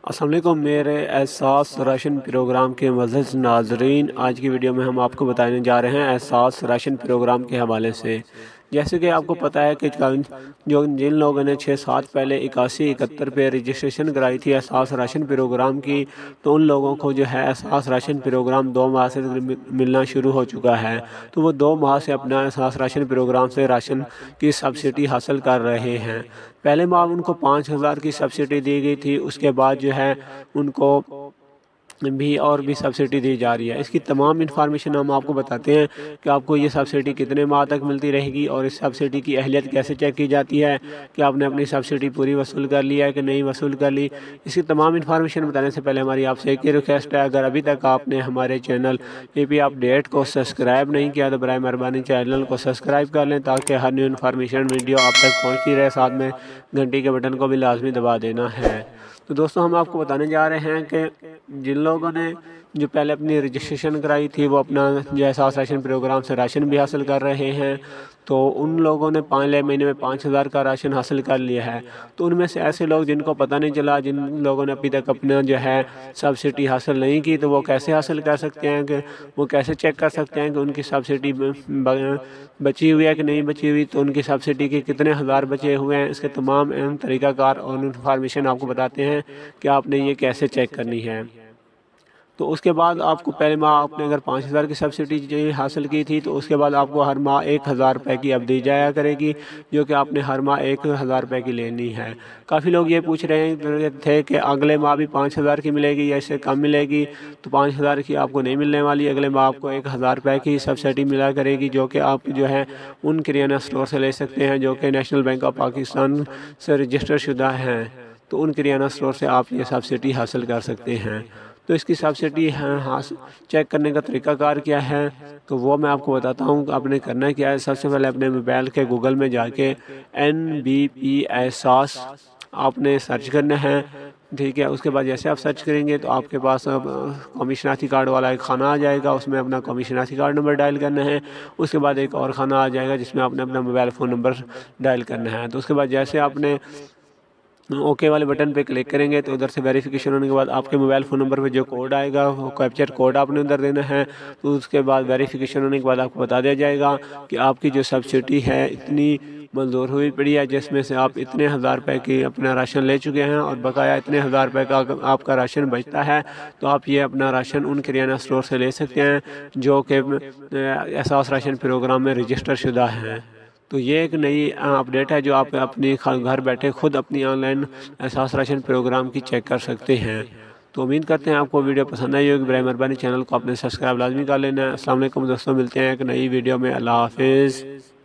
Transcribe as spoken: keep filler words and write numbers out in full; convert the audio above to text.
السلام علیکم میرے احساس راشن پروگرام کے معزز ناظرین، آج کی ویڈیو میں ہم آپ کو بتانے جا رہے ہیں احساس راشن پروگرام کے حوالے سے۔ جیسے کہ آپ کو پتہ ہے کہ جو جن لوگوں نے چھ سات پہلے اکاسی اکہتر پہ رجسٹریشن کرائی تھی احساس راشن پروگرام کی، تو ان لوگوں کو جو ہے احساس راشن پروگرام دو ماہ سے ملنا شروع ہو چکا ہے، تو وہ دو ماہ سے اپنا احساس راشن پروگرام سے راشن کی سبسڈی حاصل کر رہے ہیں۔ پہلے ماہ ان کو پانچ ہزار کی سبسڈی دی گئی تھی، اس کے بعد جو ہے ان کو بھی اور بھی سبسڈی دی جا رہی ہے۔ اس کی تمام انفارمیشن ہم آپ کو بتاتے ہیں کہ آپ کو یہ سبسڈی کتنے ماہ تک ملتی رہے گی، اور اس سبسڈی کی اہلیت کیسے چیک کی جاتی ہے کہ آپ نے اپنی سبسڈی پوری وصول کر لی ہے کہ نہیں وصول کر لی۔ اس کی تمام انفارمیشن بتانے سے پہلے ہماری آپ سے ایک ہی ریکویسٹ ہے، اگر ابھی تک آپ نے ہمارے channel A P update کو سبسکرائب نہیں کیا تو برائے مہربانی چینل کو سبسکرائب کر لیں تاکہ ہر نیو انفارمیشن ویڈیو آپ تک پہنچتی رہے، ساتھ میں گھنٹی کے بٹن کو بھی لازمی دبا دینا ہے۔ تو دوستو ہم آپ کو بتانے جا رہے ہیں کہ جن لوگوں نے جو پہلے اپنی رجسٹریشن کرائی تھی وہ اپنا جو احساس راشن پروگرام سے راشن بھی حاصل کر رہے ہیں، تو ان لوگوں نے پانچ مہینے میں پانچ ہزار کا راشن حاصل کر لیا ہے۔ تو ان میں سے ایسے لوگ جن کو پتہ نہیں چلا، جن لوگوں نے ابھی تک اپنا جو ہے سبسڈی حاصل نہیں کی، تو وہ کیسے حاصل کر سکتے ہیں، کہ وہ کیسے چیک کر سکتے ہیں کہ ان کی سبسڈی بچی ہوئی ہے کہ نہیں بچی ہوئی، تو ان کی سبسڈی کے کتنے ہزار بچے ہوئے ہیں، اس کے تمام اہم طریقہ کار اور انفارمیشن آپ کو بتاتے ہیں کہ آپ نے یہ کیسے چیک کرنی ہے۔ تو اس کے بعد آپ کو پہلے ماہ آپ نے اگر پانچ ہزار کی سبسڈی حاصل کی تھی تو اس کے بعد آپ کو ہر ماہ ایک ہزار روپے کی اب دی جایا کرے گی، جو کہ آپ نے ہر ماہ ایک ہزار روپے کی لینی ہے۔ کافی لوگ یہ پوچھ رہے تھے کہ اگلے ماہ بھی پانچ ہزار کی ملے گی یا اس سے کم ملے گی، تو پانچ ہزار کی آپ کو نہیں ملنے والی، اگلے ماہ آپ کو ایک ہزار روپے کی سبسڈی ملا کرے گی، جو کہ آپ جو ہے ان کریانہ اسٹور سے لے سکتے ہیں جو کہ نیشنل بینک آف پاکستان سے رجسٹر شدہ ہیں، تو ان کریانہ اسٹور سے آپ یہ سبسڈی حاصل کر سکتے ہیں۔ تو اس کی سبسڈی چیک کرنے کا طریقہ کار کیا ہے، تو وہ میں آپ کو بتاتا ہوں کہ آپ نے کرنا کیا ہے۔ سب سے پہلے اپنے موبائل کے گوگل میں جا کے این بی پی احساس آپ نے سرچ کرنا ہے، ٹھیک ہے۔ اس کے بعد جیسے آپ سرچ کریں گے تو آپ کے پاس قومی شناختی کارڈ والا ایک خانہ آ جائے گا، اس میں اپنا قومی شناختی کارڈ نمبر ڈائل کرنا ہے۔ اس کے بعد ایک اور خانہ آ جائے گا جس میں آپ نے اپنا موبائل فون نمبر ڈائل کرنا ہے۔ تو اس کے بعد جیسے آپ نے اوکے والے بٹن پہ کلک کریں گے تو ادھر سے ویریفیکیشن ہونے کے بعد آپ کے موبائل فون نمبر پہ جو کوڈ آئے گا وہ کیپچر کوڈ آپ نے ادھر دینا ہے۔ تو اس کے بعد ویریفیکیشن ہونے کے بعد آپ کو بتا دیا جائے گا کہ آپ کی جو سبسڈی ہے اتنی منظور ہوئی پڑی ہے، جس میں سے آپ اتنے ہزار روپے کی اپنا راشن لے چکے ہیں اور بقایا اتنے ہزار روپے کا آپ کا راشن بچتا ہے، تو آپ یہ اپنا راشن ان کریانہ اسٹور سے لے سکتے ہیں جو کہ احساس راشن پروگرام میں رجسٹر شدہ ہیں۔ تو یہ ایک نئی اپڈیٹ ہے جو آپ اپنی گھر بیٹھے خود اپنی online Ehsaas ration programme کی چیک کر سکتے ہیں۔ تو امید کرتے ہیں آپ کو ویڈیو پسند آئی ہوگی، برائے مہربانی چینل کو آپ نے سبسکرائب لازمی کر لینا ہے۔ السلام علیکم دوستوں، ملتے ہیں ایک نئی ویڈیو میں، اللہ حافظ۔